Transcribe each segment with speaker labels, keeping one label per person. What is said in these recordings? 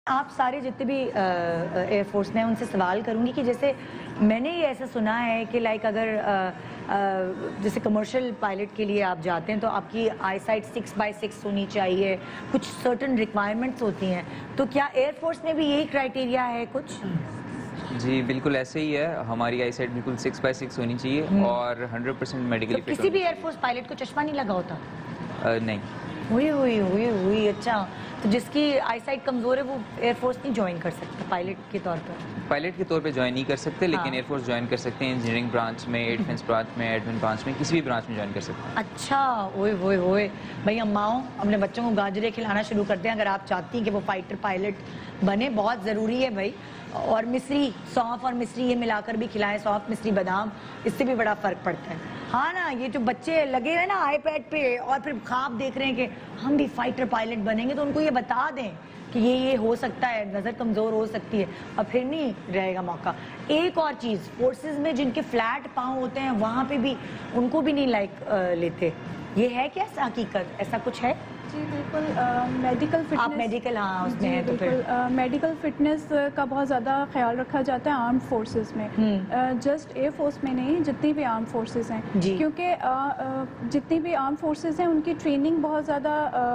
Speaker 1: آپ سارے جتنے بھی ایئر فورس میں ان سے سوال کروں گی کہ جیسے میں نے یہ ایسا سنا ہے کہ لائک اگر جیسے کمرشل پائلٹ کے لیے آپ جاتے ہیں تو آپ کی آئی سائٹ 6/6 ہونی چاہیے، کچھ سرٹن ریکوائرمنٹس ہوتی ہیں، تو کیا ایئر فورس میں بھی یہی کرائٹیریا ہے کچھ؟
Speaker 2: جی بالکل ایسے ہی ہے، ہماری آئی سائٹ بالکل 6/6 ہونی چاہیے اور 100% میڈیکلی فٹ.
Speaker 1: کسی بھی ایئر فورس پائلٹ کو چشمہ نہیں لگا ہوتا؟
Speaker 2: نہیں.
Speaker 1: ہوئی اچھا، تو جس کی آئی سائٹ کمزور ہے وہ ایئر فورس نہیں جوائن کر سکتا پائلٹ کے طور پر؟
Speaker 2: پائلٹ کے طور پہ جوائن نہیں کر سکتے، لیکن ایئر فورس جوائن کر سکتے ہیں انجینئرنگ برانچ میں، ایئر ڈیفنس برانچ میں، ایڈمن برانچ میں، کسی بھی برانچ میں جوائن کر سکتے ہیں.
Speaker 1: اچھا، ہوئے بھائی اماؤں اپنے بچوں کو گاجریں کھلانا شروع کر دیں اگر آپ چاہتی ہیں کہ وہ فائٹر پائلٹ بنے، بہت ضروری ہے بھائی. اور مصری، سونف اور مصری یہ ملا کر بھی کھلائیں، سونف مصری بادام، اس سے بھی بڑا فرق پڑتا ہے. ہاں نا، یہ جو بچے لگے ہوئے نا آئی پیڈ پہ اور پھر خواب دیکھ رہے ہیں کہ ہم بھی فائٹر پائلٹ بنیں گے، تو ان کو یہ بتا دیں کہ یہ ہو سکتا ہے، نظر کمزور ہو سکتی ہے، اور پھر نہیں رہے گا موقع. ایک اور چیز، فورسز میں جن کے فلیٹ پاؤں ہوتے ہیں وہاں پہ بھی ان کو بھی نہیں لائک لیتے، یہ ہے کیا حقیقت؟ ایسا کچھ ہے؟
Speaker 3: جی بالکل. میڈیکل فٹنس،
Speaker 1: آپ میڈیکل ہاں اس میں ہیں تو
Speaker 3: بالکل میڈیکل فٹنس کا بہت زیادہ خیال رکھا جاتا ہے آرم فورسز میں، جسٹ ایئر فورس میں نہیں، جتنی بھی آرم فورسز ہیں، کیونکہ جتنی بھی آرم فورسز ہیں ان کی ٹریننگ بہت زیادہ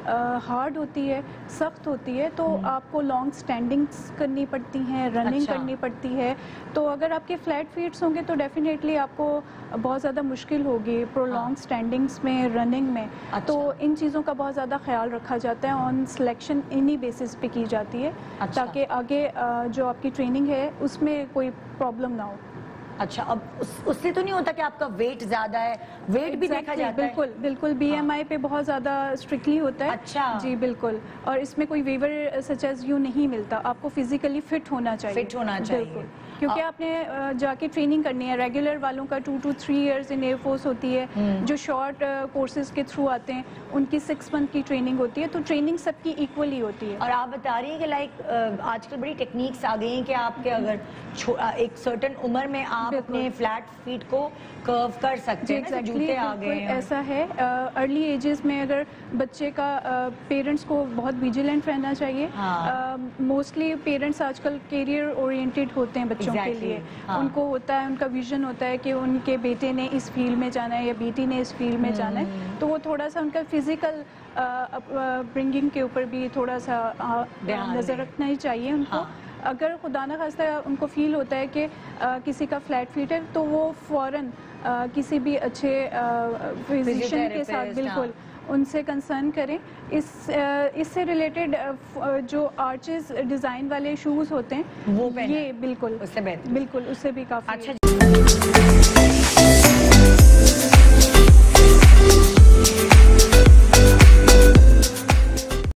Speaker 3: ہارڈ ہوتی ہے، سخت ہوتی ہے، تو آپ کو لانگ سٹینڈنگس کرنی پڑتی ہیں، رننگ کرنی پڑتی ہے. تو اگر آپ کے فلیٹ فیٹس ہوں گے تو ڈیفینیٹلی آپ کو بہت زیادہ مشکل ہوگی پرولونگ سٹینڈنگس میں، رننگ میں. تو ان چیزوں کا بہت زیادہ خیال رکھا جاتا ہے، آن سلیکشن انہی بیسس پہ کی جاتی ہے تاکہ آگے جو آپ کی ٹریننگ ہے اس میں کوئی پرابلم نہ ہو.
Speaker 1: اچھا، اب اس سے تو نہیں ہوتا کہ آپ کا ویٹ زیادہ ہے؟ ویٹ بھی دیکھا جاتا ہے؟
Speaker 3: بالکل بی ایم آئی پہ بہت زیادہ اسٹرکٹلی ہوتا ہے.
Speaker 1: اچھا
Speaker 3: جی بالکل، اور اس میں کوئی ویور سچ ایز یو نہیں ملتا، آپ کو فزیکلی فٹ ہونا چاہیے.
Speaker 1: فٹ ہونا چاہیے
Speaker 3: کیونکہ آپ نے جا کے ٹریننگ کرنی ہے. ریگولر والوں کا 2 to 3 years ان ایئر فورس ہوتی ہے، جو شارٹ کورسز کے تھرو آتے ہیں ان کی 6 month کی ٹریننگ ہوتی ہے. تو ٹریننگ سب کی ایکولی ہوتی ہے.
Speaker 1: اور آپ بتا رہی ہیں کہ لائک آج کل بڑی ٹیکنیکس آ گئی ہیں کہ آپ کے اگر ایک سرٹن عمر میں آپ اپنے فلیٹ فیٹ کو کرو کر سکتے ہیں، جوتے آ گئے ہیں.
Speaker 3: ایسا ہے ارلی ایجز میں اگر بچے کا پیرنٹس کو بہت ویجیلنٹ رہنا چاہیے. موسٹلی پیرنٹس آج کل کیریئر اورینٹیڈ ہوتے ہیں بچوں کے لیے. ان کو ہوتا ہے، ان کا ویژن ہوتا ہے کہ ان کے بیٹے نے اس فیلڈ میں جانا ہے یا بیٹی نے اس فیلڈ میں جانا ہے. تو وہ تھوڑا سا ان کا فزیکل برنگنگ کے اوپر بھی تھوڑا سا نظر رکھنا ہی چاہیے ان کو. اگر خدا نہ خواستہ ان کو فیل ہوتا ہے کہ کسی کا فلیٹ فیٹ ہے تو وہ فوراً کسی بھی اچھے فزیشین کے ساتھ بالکل ان سے کنسرن کریں. اس سے ریلیٹڈ جو آرچز ڈیزائن والے شوز ہوتے ہیں وہ یہ بالکل اس سے بھی کافی